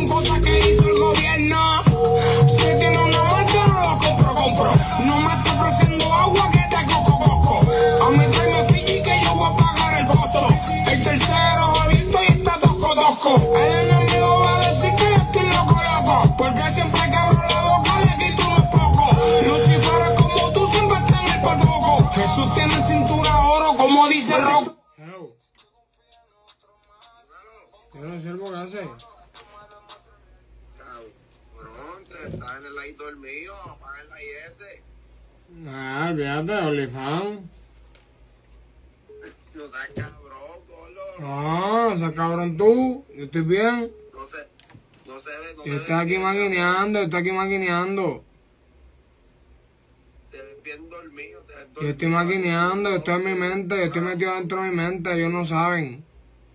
con cosas que hizo el gobierno. Si tiene una marca, no la compro. No me está ofreciendo agua que te coco. A mí tráeme Fiji que yo voy a pagar el costo. El tercero abierto y está tosco. El enemigo va a decir que yo estoy loco. Porque siempre que abro la boca le quito unos pocos. Lucifer es como tú, siempre está en el por poco. Jesús tiene cintura oro, como dice Rock. Yo no sé el que hace. Cabrón, te estás en el ladito del mío, apaga el IS. Ah, olvídate, OnlyFans. No seas cabrón, Polo. No seas cabrón tú. Yo estoy bien. No se ve, Yo estoy aquí maquineando, Te ves bien dormido, Yo estoy maquineando, yo estoy en mi mente, yo estoy metido dentro de mi mente, ellos no saben.